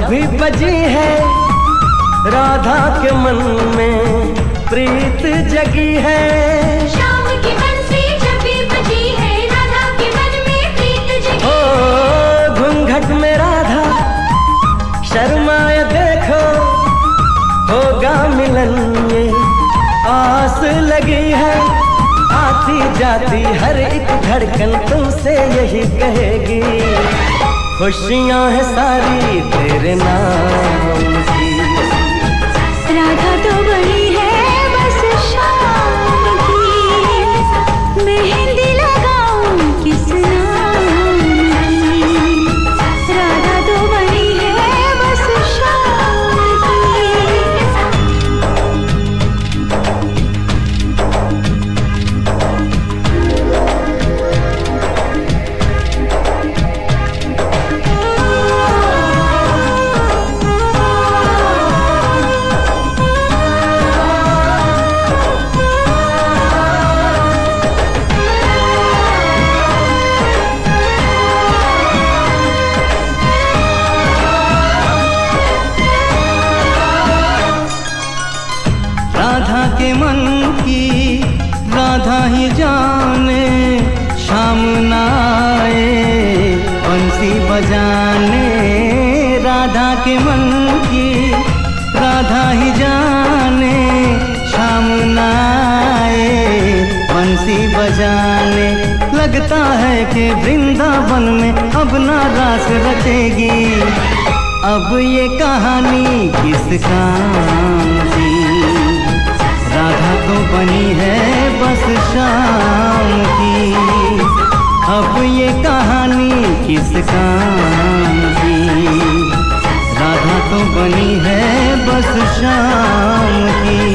भी बजी है राधा के मन में प्रीत जगी है। शाम की बंसी जब भी बजी है राधा के मन में प्रीत जगी। ओ घूंघट में राधा शर्माए देखो, होगा मिलन ये आस लगी है। आती जाती हर एक धड़कन तुमसे यही कहेगी, खुशियां हैं सारी तेरे नाम की। राधा तो बनी है बस शाम की, मेहंदी लगाऊं किस नाम की। राधा तो बनी है बस शाम की। राधा के मन की राधा ही जाने, शाम ना आए बंसी बजाने। राधा के मन की राधा ही जाने, शाम ना आए बंसी बजाने। लगता है कि वृंदावन में अब ना रास रचेगी, अब ये कहानी किस काम की। राधा तो बनी है बस शाम की, अब ये कहानी किस काम की। राधा तो बनी है बस शाम की।